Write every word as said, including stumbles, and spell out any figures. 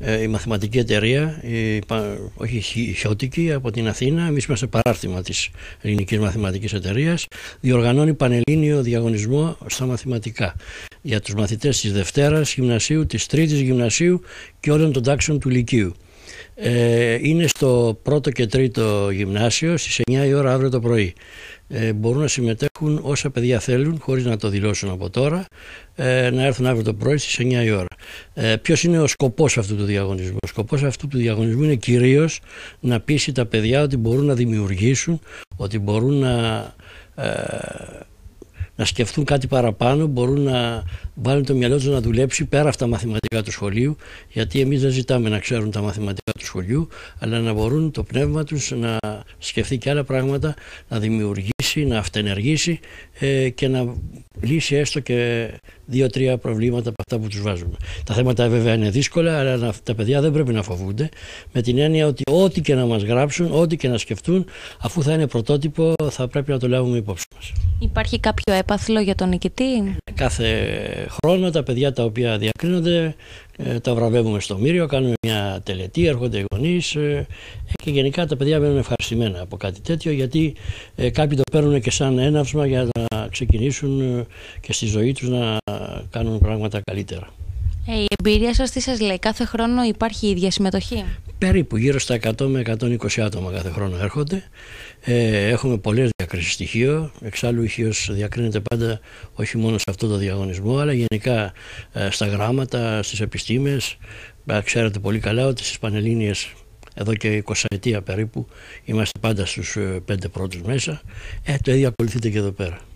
η μαθηματική εταιρεία, η, όχι η Χιώτικη, από την Αθήνα, εμείς είμαστε παράρτημα της Ελληνικής Μαθηματικής Εταιρείας, διοργανώνει πανελλήνιο διαγωνισμό στα μαθηματικά για τους μαθητές της Δευτέρας Γυμνασίου, της Τρίτης Γυμνασίου και όλων των τάξεων του Λυκείου. Ε, είναι στο πρώτο και τρίτο γυμνάσιο στις εννιά η ώρα αύριο το πρωί. Ε, μπορούν να συμμετέχουν όσα παιδιά θέλουν, χωρίς να το δηλώσουν από τώρα, ε, να έρθουν αύριο το πρωί στις εννιά η ώρα. Ε, ποιος είναι ο σκοπός αυτού του διαγωνισμού? Ο σκοπός αυτού του διαγωνισμού είναι κυρίως να πείσει τα παιδιά ότι μπορούν να δημιουργήσουν, ότι μπορούν να, ε, να σκεφτούν κάτι παραπάνω, μπορούν να βάλουν το μυαλό τους να δουλέψει πέρα από τα μαθηματικά του σχολείου, γιατί εμείς δεν ζητάμε να ξέρουν τα μαθηματικά του σχολείου, αλλά να μπορούν το πνεύμα τους να σκεφτεί και άλλα πράγματα, να δημιουργήσει, να αυτενεργήσει ε, και να λύσει έστω και δύο-τρία προβλήματα από αυτά που τους βάζουμε. Τα θέματα βέβαια είναι δύσκολα, αλλά τα παιδιά δεν πρέπει να φοβούνται, με την έννοια ότι ό,τι και να μας γράψουν, ό,τι και να σκεφτούν, αφού θα είναι πρωτότυπο, θα πρέπει να το λάβουμε υπόψη μας. Υπάρχει κάποιο έπαθλο για τον νικητή? Κάθε χρόνο τα παιδιά τα οποία διακρίνονται ε, τα βραβεύουμε στο Μύριο, κάνουμε μια τελετή, έρχονται οι γονείς ε, και γενικά τα παιδιά μένουν ευχαριστημένα από κάτι τέτοιο, γιατί ε, κάποιοι το παίρνουν και σαν έναυσμα για να ξεκινήσουν ε, και στη ζωή τους να κάνουν πράγματα καλύτερα. Ε, η εμπειρία σας τι σας λέει? Κάθε χρόνο υπάρχει η ίδια συμμετοχή? Περίπου γύρω στα εκατό με εκατόν είκοσι άτομα κάθε χρόνο έρχονται. Ε, έχουμε πολλές διακρίσεις στοιχείο. Εξάλλου η Χίος διακρίνεται πάντα όχι μόνο σε αυτό το διαγωνισμό, αλλά γενικά ε, στα γράμματα, στις επιστήμες. Ε, ξέρετε πολύ καλά ότι στις Πανελλήνιες εδώ και εικοσαετία περίπου είμαστε πάντα στους ε, πέντε πρώτους μέσα. Ε, το ίδιο ακολουθείται και εδώ πέρα.